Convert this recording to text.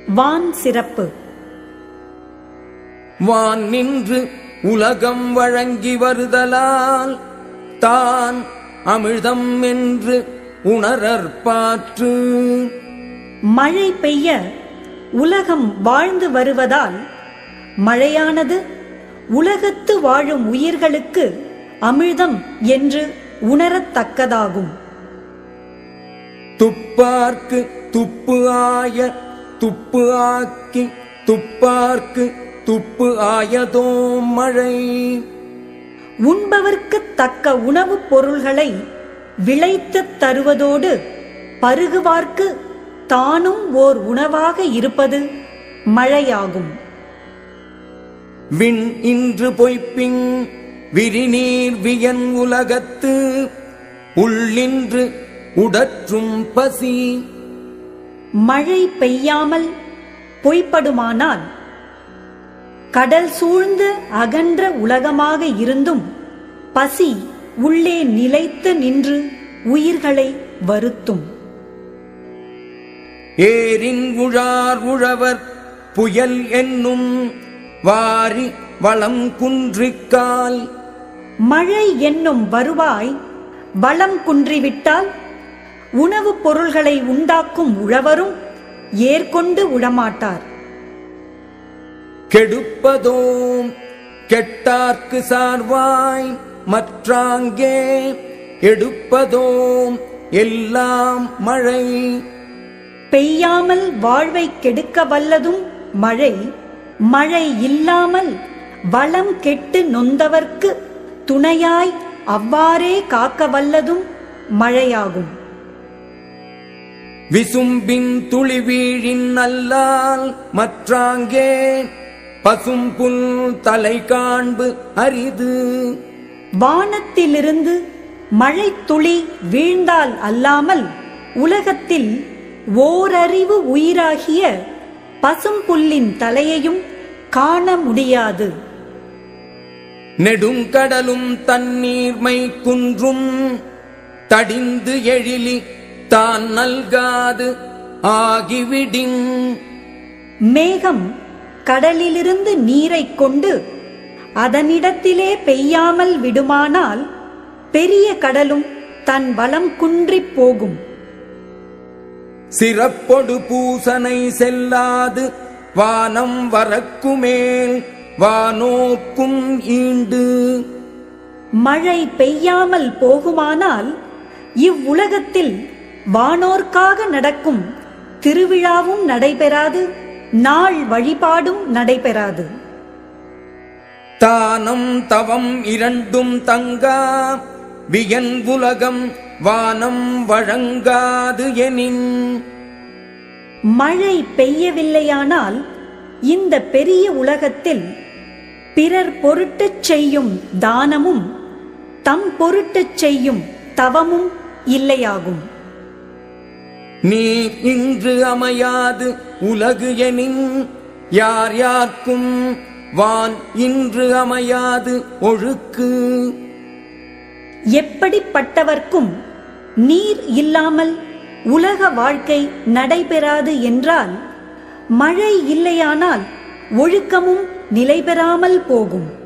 வான் சிறப்பு. வான் நின்று உலகம் வழங்கி வருதலால் தான் அமிழ்தம் என்று உணரற்பாற்று. மழை பெய்ய உலகம் வாழ்ந்து வருவதால் மழையானது உலகத்து வாழும் உயிர்களுக்கு அமிழ்தம் என்று உணரத்தக்கதாகும். துப்பார்க்கு துப்பு ஆய துப்பு ஆக்கி துப்பார்க்கு துப்பு ஆயதோ மழை. உண்பவர்க்கு தக்க உணவுப் பொருள்களை விளைத்துத் தருவதோடு பருகுவார்க்கு தானும் ஓர் உணவாக இருப்பது மழையாகும். விண் இன்று பொய்ப்பின் விரிநீர் வியன் உலகத்து உள்ளின்று உடற்றும் பசி. மழை பெய்யாமல் பொய்ப்படுமானால் கடல் சூழ்ந்து அகன்ற உலகமாக இருந்தும் பசி உள்ளே நிலைத்து நின்று உயிர்களை வருத்தும். ஏரின் உழார் உழவர் புயல் என்னும் வாரி வளம் குன்றிக்கால். மழை என்னும் வருவாய் வளம் குன்றிவிட்டால் உணவுப் பொருள்களை உண்டாக்கும் உழவரும் ஏற்கொண்டு உடமாட்டார். கெடுப்பதோம் கெட்டார்க்கு சார்வாய் மற்றாங்கே எடுப்பதோம் எல்லாம் மழை. பெய்யாமல் வாழ்வை கெடுக்க வல்லதும் மழை, மழை இல்லாமல் வளம் கெட்டு நொந்தவர்க்கு துணையாய் அவ்வாறே காக்க வல்லதும் மழையாகும். விசும்பின் துளிவீழின் அல்லால் மற்றாங்கே பசும்புல் தலை காண்பு அரிது. வானத்திலிருந்து மழை துளி வீழ்ந்தால் அல்லாமல் உலகத்தில் ஓரறிவு உயிராகிய பசும்புல்லின் தலையையும் காண முடியாது. நெடுங்கடலும் தண்ணீர்மை குன்றும் தடிந்து எழிலி தான் நல்காது ஆகிவிடின். மேகம் கடலிலிருந்து நீரை கொண்டு அதனிடத்திலே பெய்யாமல் விடுமானால் பெரிய கடலும் தன் வளம் குன்றிப் போகும். சிறப்பொடு பூசனை செல்லாது வானம் வரக்குமேல் வானோக்கும் ஈண்டு. மழை பெய்யாமல் போகுமானால் இவ்வுலகத்தில் வானோர்க்காக நடக்கும் திருவிழாவும் நடைபெறாது, நாள் வழிபாடும் நடைபெறாது. தானம் தவம் இரண்டும் தங்கா வியன் உலகம் வானம் வழங்காது எனின். மழை பெய்யவில்லையானால் இந்த பெரிய உலகத்தில் பிறர் பொருட்டுச் செய்யும் தானமும் தம் பொருட்டுச் செய்யும் தவமும் இல்லையாகும். நீர் இன்று அமையாது உலகு எனின் யார் யார்க்கும் வான் இன்று அமையாது ஒழுக்கு. எப்படிப்பட்டவர்க்கும் நீர் இல்லாமல் உலக வாழ்க்கை நடைபெறாது என்றால் மழை இல்லையானால் ஒழுக்கமும் நிலைபெறாமல் போகும்.